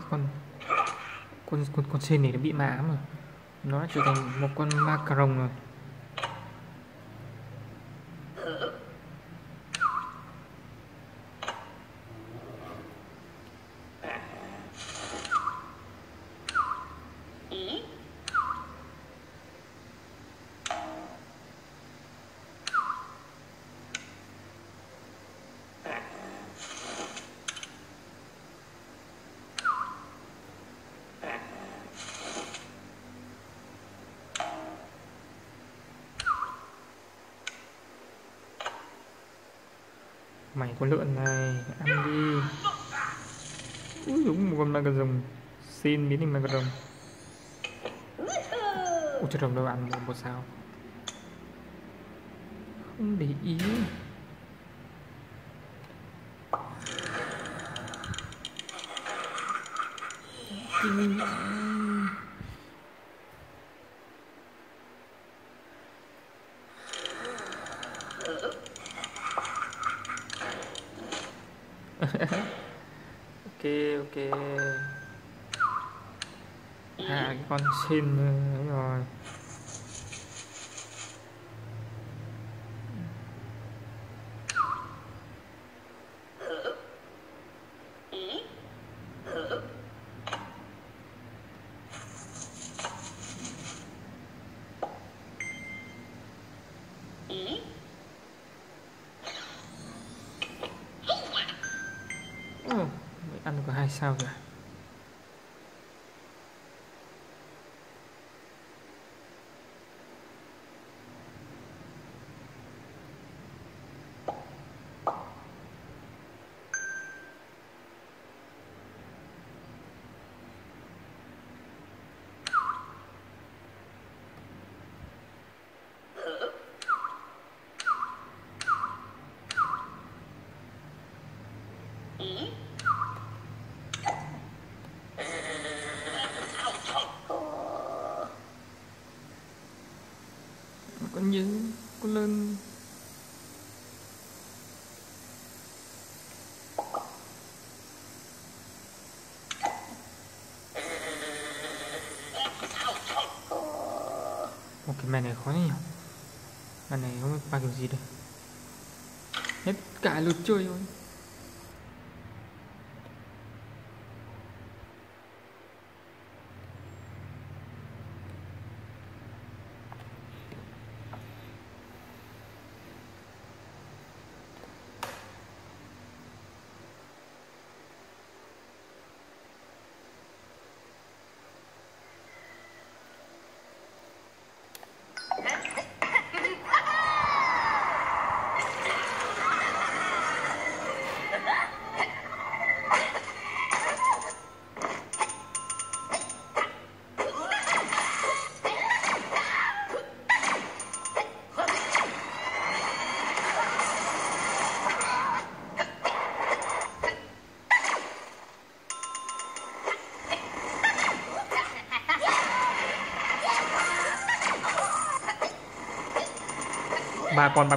con sên này nó bị ma ám rồi, nó đã trở thành một con ma cà rồng rồi. Mày con lợn này, ăn đi. Úi, đúng một con ma cà rồng. Xin biến thành ma cà rồng. Ôi trời, rồng đâu ăn một sao. Không để ý. Ok. Cái con xin rồi. Ăn có 2 sao rồi. Con nhớ con lên. Một cái màn này khó nhỉ. Màn này không biết ba kiểu gì đây. Hết cả lượt chơi rồi. Ba con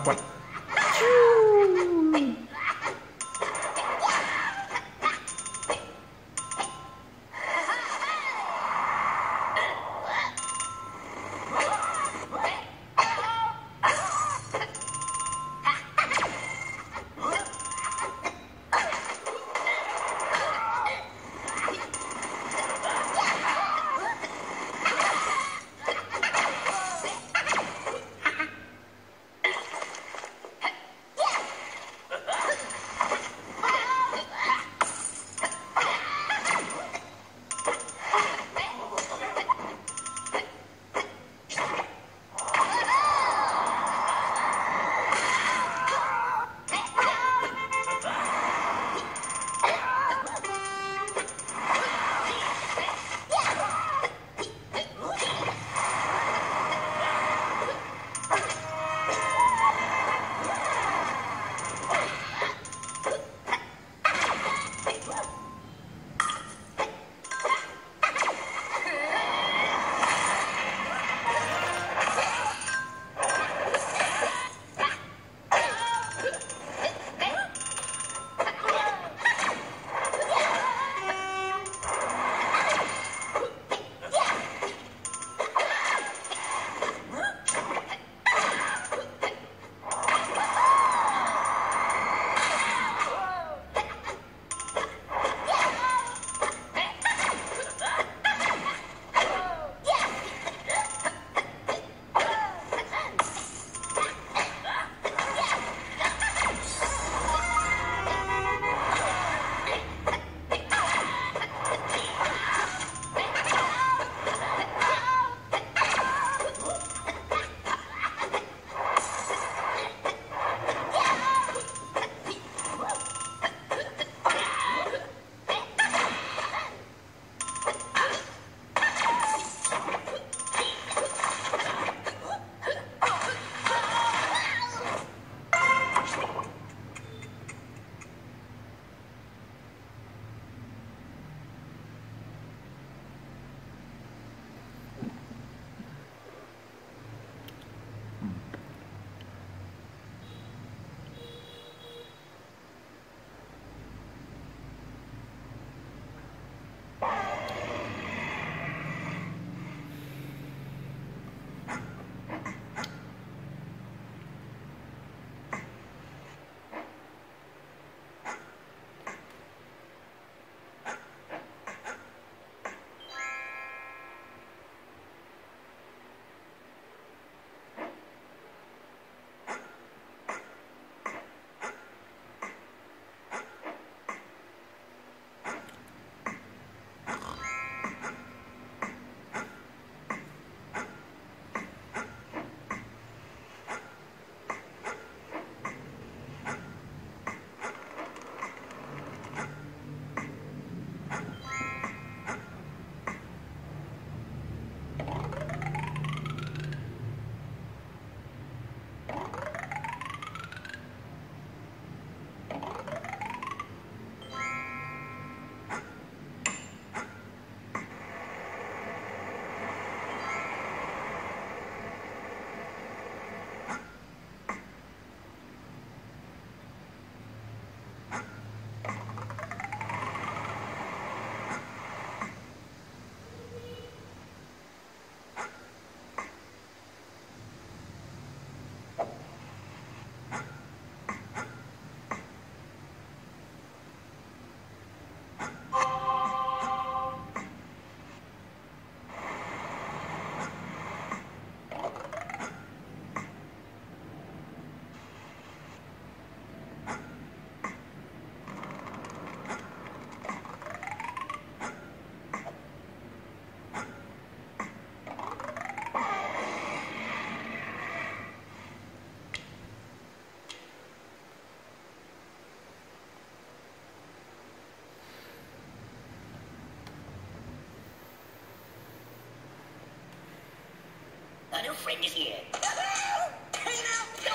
A new friend is here. Hey now,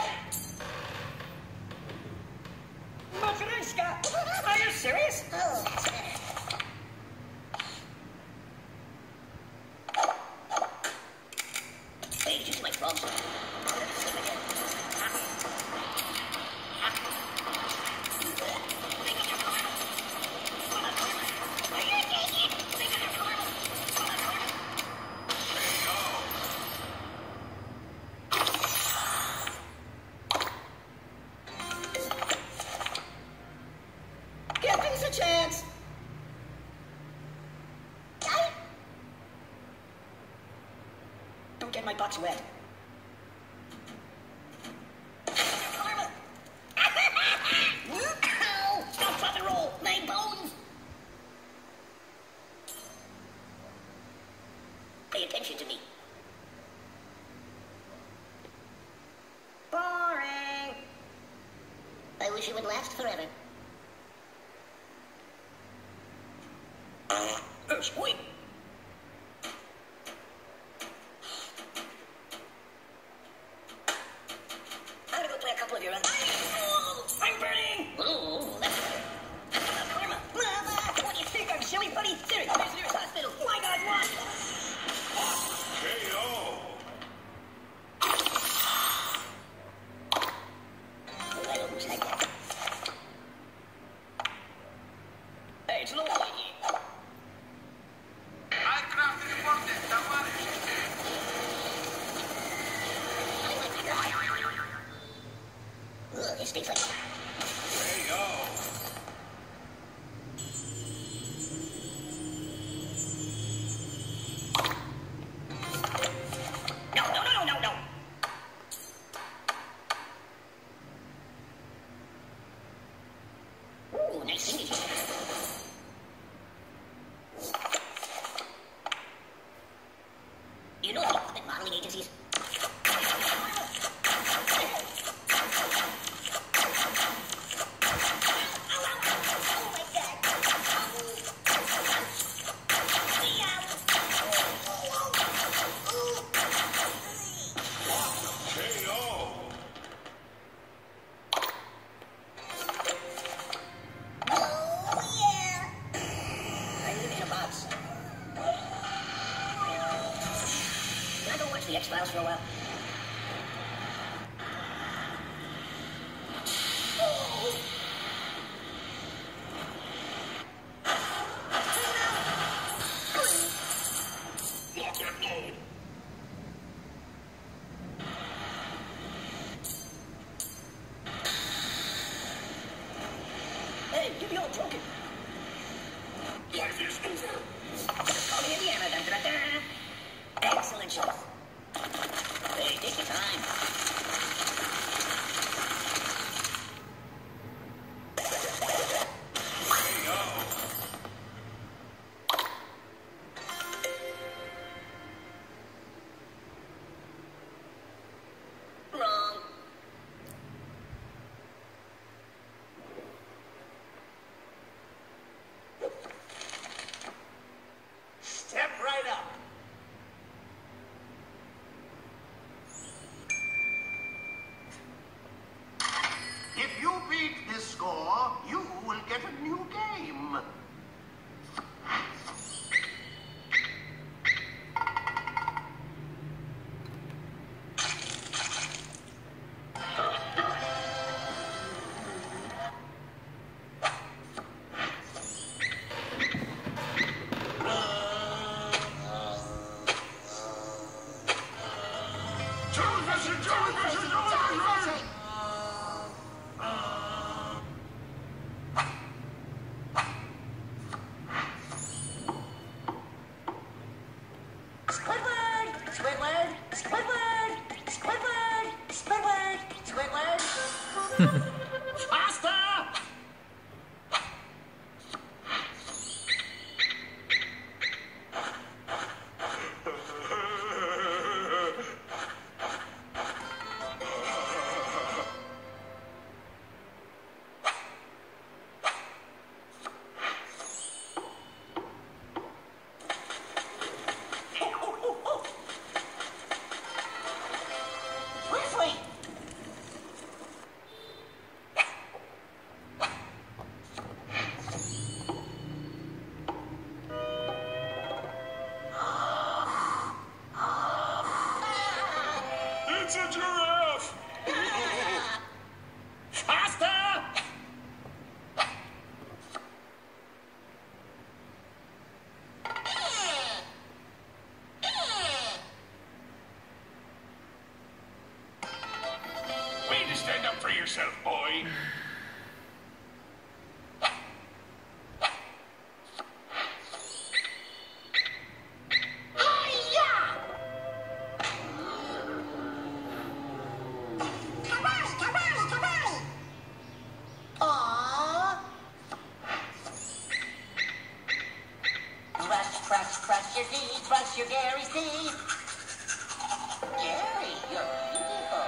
no! Matryoshka, are you serious? Oh, that's better. Hey, did you see my frogs? Give things a chance. Don't get my box wet. Karma! Ow! Stop, drop, and roll! My bones! Pay attention to me. Boring! I wish it would last forever. Wait! I'm gonna go play a couple of your runs. I'm burning! Ooh, that's better. Karma! Mama! What do you think? I'm silly, buddy? Serious, where's the nearest hospital? My God, what? KO! Well, I almost like that. Hey, it's Luigi. I crafted the content, товарищ! Ugh, it stinks like... KO! No. Ooh, nice signature. You know the ultimate modeling agencies? KO! The X-Files for a while. Hey, give me all broken. Life is over! Call me Indiana. Dun, dun, dun. Excellent show. Hey, take your time. Wrong. Step right up! If you beat this score, you will get a new game. That's your Gary C. Gary, you're beautiful.